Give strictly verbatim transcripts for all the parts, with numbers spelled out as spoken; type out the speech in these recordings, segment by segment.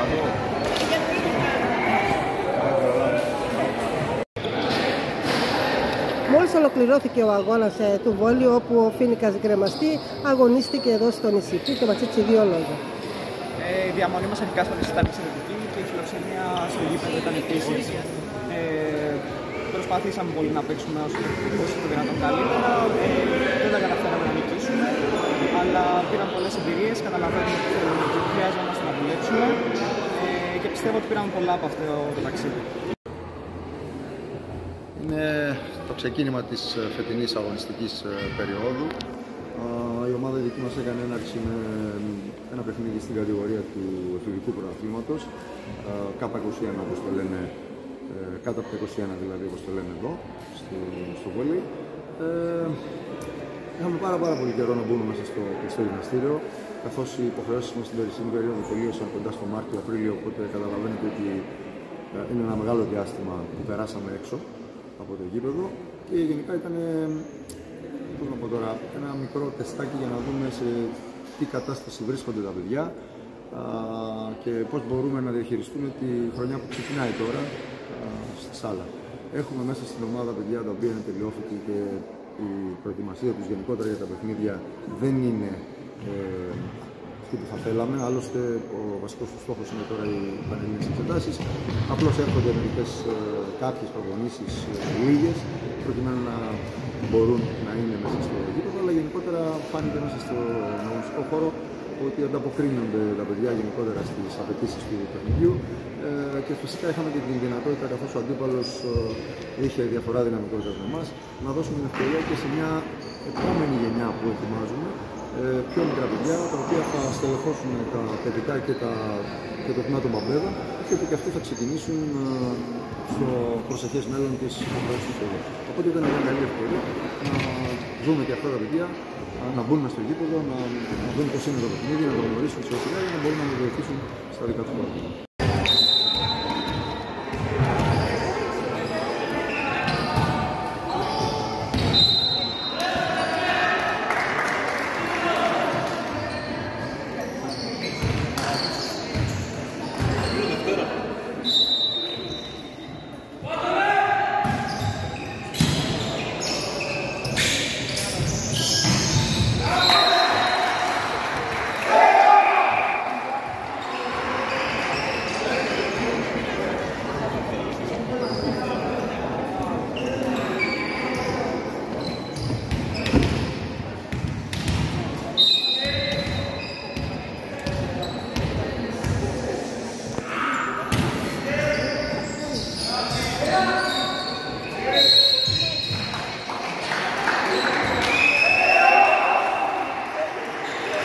κάτω. Μόλις ολοκληρώθηκε ο αγώνας ε, του βόλεϊ, όπου ο Φοίνικας Γκρεμαστή αγωνίστηκε εδώ στο νησί. Πείτε μας έτσι δύο λόγια. Ε, η διαμονή μας αρχικά στο νησί ήταν εξαιρετική και η φιλοξενία στο γήπεδο ήταν επίσης. Ε, προσπαθήσαμε πολύ να παίξουμε όσο, όσο το δυνατόν καλύτερα. Ε, δεν τα καταφέραμε να νικήσουμε, αλλά πήραμε πολλές εμπειρίες, καταλαβαίνουμε ότι χρειάζομαστε να δουλέψουμε ε, και πιστεύω ότι πήραμε πολλά από αυτό το ταξίδι. Είναι το ξεκίνημα της φετινής αγωνιστικής περίοδου. Η ομάδα δική μας έκανε έναρξη με ένα παιχνίδι στην κατηγορία του εφηβικού πρωταθλήματος, κάτω από είκοσι ένα όπως το λένε, κάτω από τα είκοσι ένα δηλαδή όπως το λένε εδώ, στο, στο βόλεϊ. Ε, είχαμε πάρα, πάρα πολύ καιρό να μπούμε μέσα στο κλειστό γυμναστήριο, καθώς οι υποχρεώσεις μας στην περσινή περίοδο τελείωσαν κοντά στο Μάρτιο-Απρίλιο, οπότε καταλαβαίνετε ότι είναι ένα μεγάλο διάστημα που περάσαμε έξω από το γήπεδο και γενικά ήταν, πώς να πω τώρα, ένα μικρό τεστάκι για να δούμε σε τι κατάσταση βρίσκονται τα παιδιά α, και πώς μπορούμε να διαχειριστούμε τη χρονιά που ξεκινάει τώρα α, στη σάλα. Έχουμε μέσα στην ομάδα παιδιά τα οποία είναι τελειόφοιτοι και η προετοιμασία τους γενικότερα για τα παιχνίδια δεν είναι ε, αυτή που θα θέλαμε. Άλλωστε, ο βασικός του στόχος είναι τώρα οι πανελλήνιες εξετάσεις. Απλώς έρχονται μερικές ε, κάποιες προπονήσεις ε, λίγες, προκειμένου να μπορούν να είναι μέσα στο γήπεδο, αλλά γενικότερα φάνηκε μέσα στο αγωνιστικό χώρο ότι ανταποκρίνονται τα παιδιά γενικότερα στις απαιτήσεις του παιχνιδιού ε, και φυσικά είχαμε και την δυνατότητα, καθώς ο αντίπαλος ε, είχε διαφορά δυναμικότητας με εμάς, να δώσουμε την ευκαιρία και σε μια επόμενη γενιά που ετοιμάζουμε ε, πιο μικρά παιδιά, τα οποία θα στελεχώσουν τα παιδικά και, τα, και το τμήμα των Παμπέδων και ότι και αυτοί θα ξεκινήσουν ε, στο προσεχές μέλλον της πρώτης οδός. Οπότε ήταν μια καλή ευκαιρία να δούμε και αυτά τα παιδιά, να μπουν στο γήπεδο, να, να δουν πώς είναι το παιχνίδι, να το γνωρίσουν σιγά σιγά για να μπορούν να μας βοηθήσουν στα δικά τους πράγματα.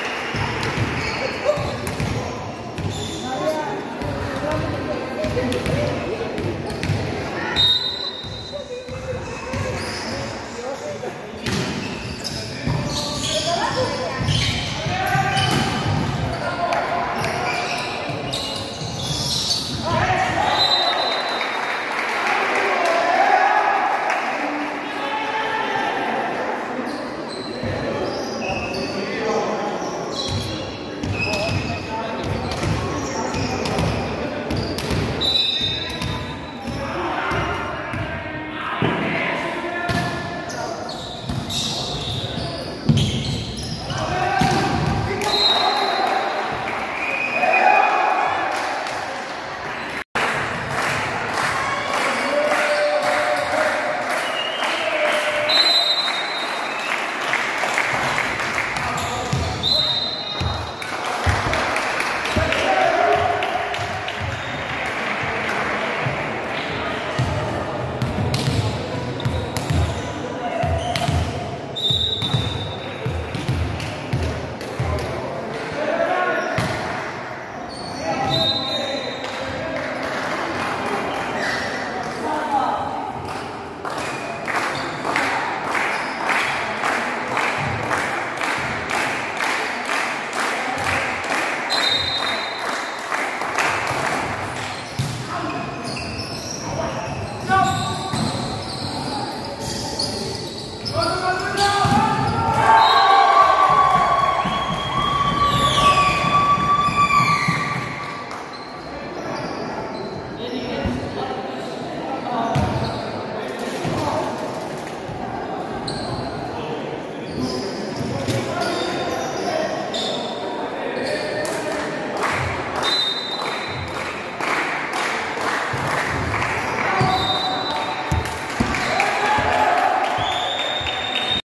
Thank you.